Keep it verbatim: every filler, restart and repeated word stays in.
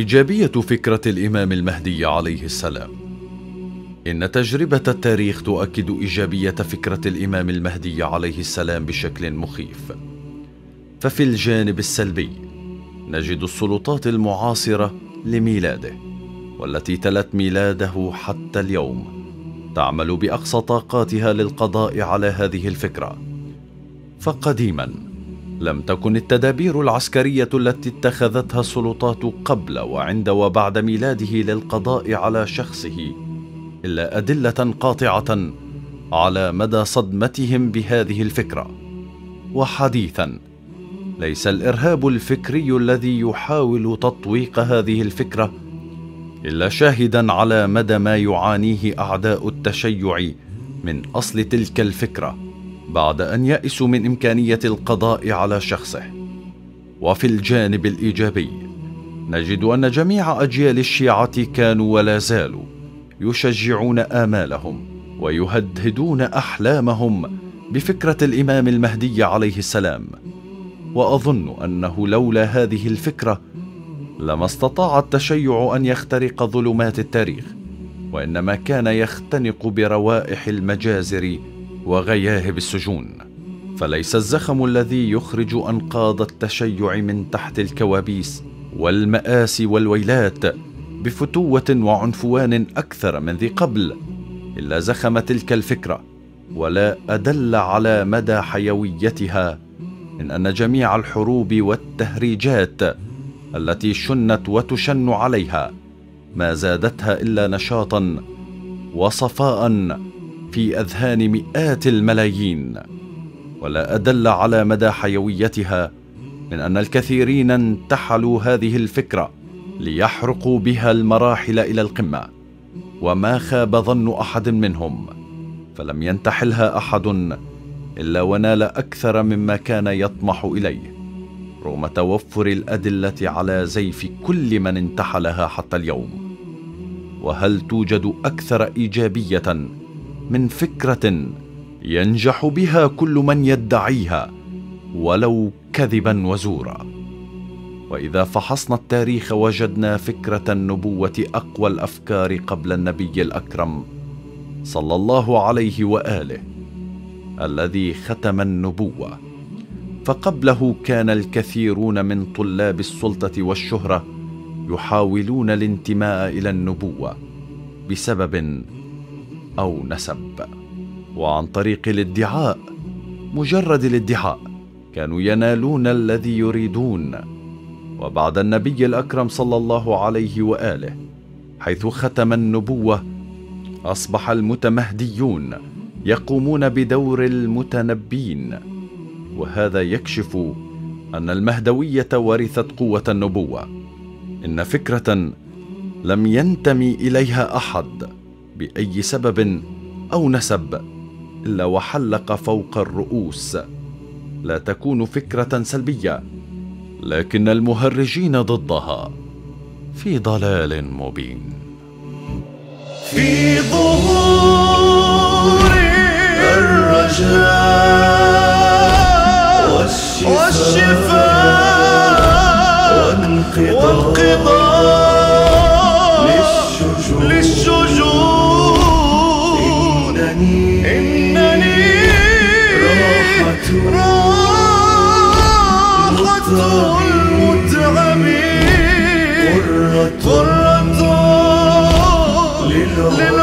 إيجابية فكرة الإمام المهدي عليه السلام. إن تجربة التاريخ تؤكد إيجابية فكرة الإمام المهدي عليه السلام بشكل مخيف. ففي الجانب السلبي نجد السلطات المعاصرة لميلاده والتي تلت ميلاده حتى اليوم تعمل بأقصى طاقاتها للقضاء على هذه الفكرة. فقديما لم تكن التدابير العسكرية التي اتخذتها السلطات قبل وعند وبعد ميلاده للقضاء على شخصه إلا أدلة قاطعة على مدى صدمتهم بهذه الفكرة. وحديثا ليس الإرهاب الفكري الذي يحاول تطويق هذه الفكرة إلا شاهدا على مدى ما يعانيه أعداء التشيع من أصل تلك الفكرة بعد أن يأسوا من إمكانية القضاء على شخصه. وفي الجانب الإيجابي نجد أن جميع أجيال الشيعة كانوا ولا زالوا يشجعون آمالهم ويهدهدون أحلامهم بفكرة الإمام المهدي عليه السلام. وأظن أنه لولا هذه الفكرة لما استطاع التشيع أن يخترق ظلمات التاريخ، وإنما كان يختنق بروائح المجازر وغياهب السجون. فليس الزخم الذي يخرج أنقاض التشيع من تحت الكوابيس والمآسي والويلات بفتوة وعنفوان أكثر من ذي قبل إلا زخم تلك الفكرة، ولا أدل على مدى حيويتها من أن جميع الحروب والتهريجات التي شنت وتشن عليها ما زادتها إلا نشاطا وصفاء في أذهان مئات الملايين، ولا أدل على مدى حيويتها من أن الكثيرين انتحلوا هذه الفكرة ليحرقوا بها المراحل إلى القمة، وما خاب ظن أحد منهم فلم ينتحلها أحد إلا ونال أكثر مما كان يطمح إليه، رغم توفر الأدلة على زيف كل من انتحلها حتى اليوم. وهل توجد أكثر إيجابية من فكرة ينجح بها كل من يدعيها ولو كذبا وزورا؟ وإذا فحصنا التاريخ وجدنا فكرة النبوة أقوى الأفكار قبل النبي الأكرم صلى الله عليه وآله الذي ختم النبوة. فقبله كان الكثيرون من طلاب السلطة والشهرة يحاولون الانتماء إلى النبوة بسبب أو نسب، وعن طريق الادعاء، مجرد الادعاء، كانوا ينالون الذي يريدون. وبعد النبي الأكرم صلى الله عليه وآله حيث ختم النبوة أصبح المتمهديون يقومون بدور المتنبين، وهذا يكشف أن المهدوية ورثت قوة النبوة. إن فكرة لم ينتمي إليها أحد بأي سبب أو نسب إلا وحلق فوق الرؤوس لا تكون فكرة سلبية، لكن المهرجين ضدها في ضلال مبين. في ظهور الرجاء والشفاء والانقضاء للشجون، إنني راحة المتعبين، قرة للعيون.